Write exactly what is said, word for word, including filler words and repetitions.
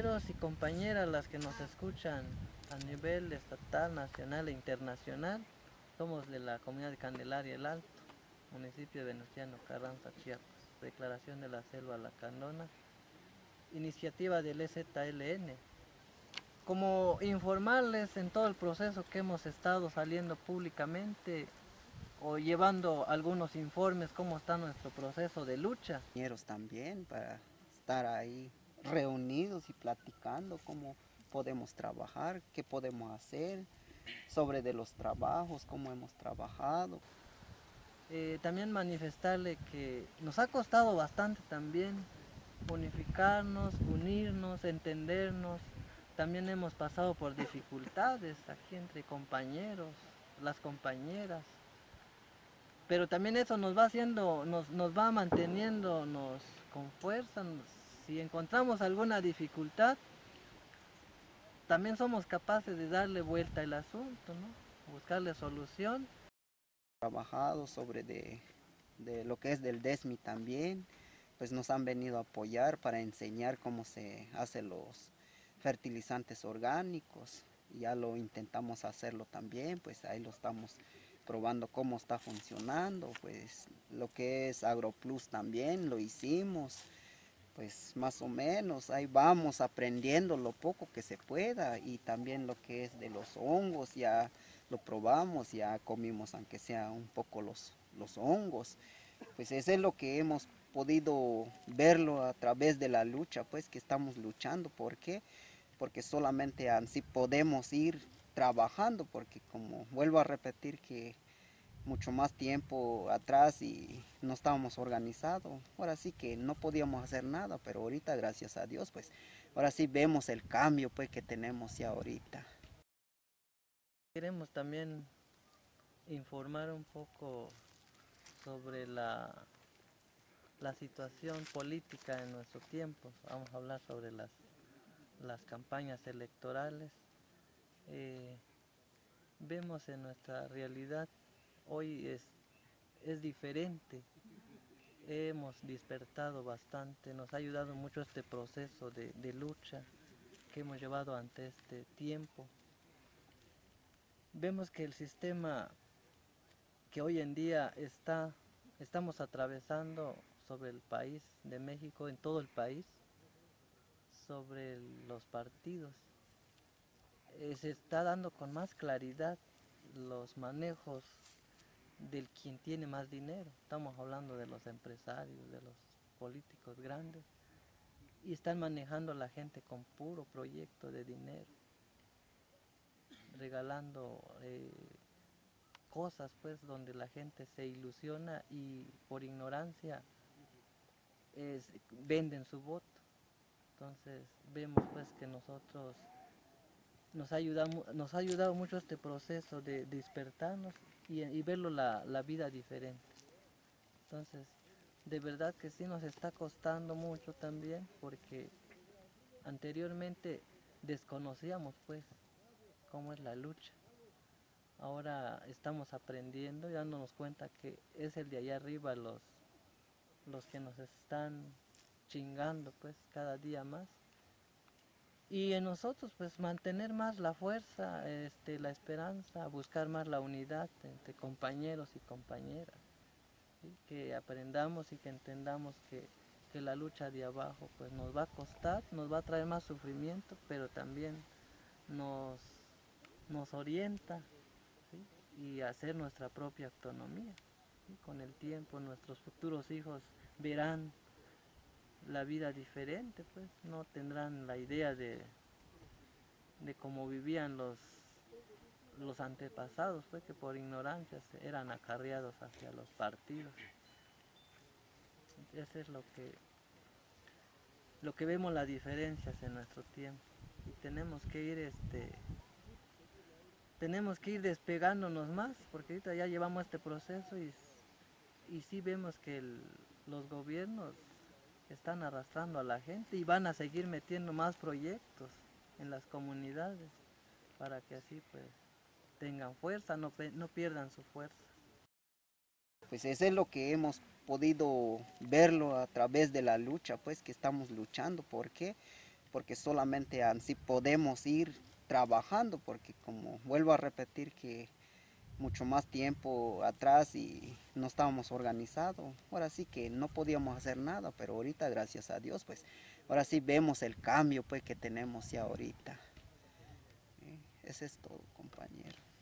compañeros y compañeras las que nos escuchan a nivel estatal, nacional e internacional. Somos de la comunidad de Candelaria el Alto, municipio de Venustiano Carranza, Chiapas. Declaración de la Selva Lacandona, iniciativa del E Z L N. Como informarles en todo el proceso que hemos estado saliendo públicamente o llevando algunos informes cómo está nuestro proceso de lucha. Compañeros también para estar ahí reunidos y platicando cómo podemos trabajar, qué podemos hacer, sobre de los trabajos, cómo hemos trabajado. Eh, también manifestarle que nos ha costado bastante también unificarnos, unirnos, entendernos. También hemos pasado por dificultades aquí entre compañeros, las compañeras. Pero también eso nos va haciendo, nos, nos va manteniéndonos con fuerza. Si encontramos alguna dificultad, también somos capaces de darle vuelta al asunto, ¿no? Buscarle solución. Trabajado sobre de, de lo que es del DESMI también, pues nos han venido a apoyar para enseñar cómo se hacen los fertilizantes orgánicos. Ya lo intentamos hacerlo también, pues ahí lo estamos probando cómo está funcionando, pues lo que es AgroPlus también lo hicimos, pues más o menos ahí vamos aprendiendo lo poco que se pueda, y también lo que es de los hongos ya lo probamos, ya comimos aunque sea un poco los, los hongos, pues eso es lo que hemos podido verlo a través de la lucha, pues que estamos luchando. ¿Por qué? Porque solamente así podemos ir trabajando, porque como vuelvo a repetir que mucho más tiempo atrás y no estábamos organizados, ahora sí que no podíamos hacer nada, pero ahorita gracias a Dios pues ahora sí vemos el cambio pues que tenemos ya ahorita. Queremos también informar un poco sobre la, la situación política en nuestro tiempo. Vamos a hablar sobre las, las campañas electorales. Eh, vemos en nuestra realidad hoy es, es diferente. Hemos despertado bastante, nos ha ayudado mucho este proceso de, de lucha que hemos llevado ante este tiempo. Vemos que el sistema que hoy en día está, estamos atravesando sobre el país de México, en todo el país, sobre los partidos, eh, se está dando con más claridad los manejos del quien tiene más dinero. Estamos hablando de los empresarios, de los políticos grandes, y están manejando a la gente con puro proyecto de dinero, regalando eh, cosas pues donde la gente se ilusiona y por ignorancia es, venden su voto. Entonces vemos pues que nosotros nos ha ayudado, nos ha ayudado mucho este proceso de despertarnos y, y verlo la, la vida diferente. Entonces de verdad que sí nos está costando mucho también, porque anteriormente desconocíamos pues cómo es la lucha. Ahora estamos aprendiendo y dándonos cuenta que es el de allá arriba los, los que nos están chingando pues cada día más. Y en nosotros pues mantener más la fuerza, este, la esperanza, buscar más la unidad entre compañeros y compañeras. ¿Sí? Que aprendamos y que entendamos que, que la lucha de abajo pues nos va a costar, nos va a traer más sufrimiento, pero también nos, nos orienta, ¿sí? Y hacer nuestra propia autonomía. ¿Sí? Con el tiempo nuestros futuros hijos verán la vida diferente, pues no tendrán la idea de, de cómo vivían los, los antepasados, pues que por ignorancia eran acarreados hacia los partidos. Eso es lo que, lo que vemos las diferencias en nuestro tiempo, y tenemos que ir este, tenemos que ir despegándonos más, porque ahorita ya llevamos este proceso y, y sí vemos que el, los gobiernos están arrastrando a la gente y van a seguir metiendo más proyectos en las comunidades para que así pues tengan fuerza, no, no pierdan su fuerza. Pues eso es lo que hemos podido verlo a través de la lucha, pues que estamos luchando. ¿Por qué? porque solamente así podemos ir trabajando, porque como vuelvo a repetir que mucho más tiempo atrás y no estábamos organizados, ahora sí que no podíamos hacer nada, pero ahorita gracias a Dios pues ahora sí vemos el cambio pues que tenemos ya ahorita. ¿Eh? Ese es todo, compañero.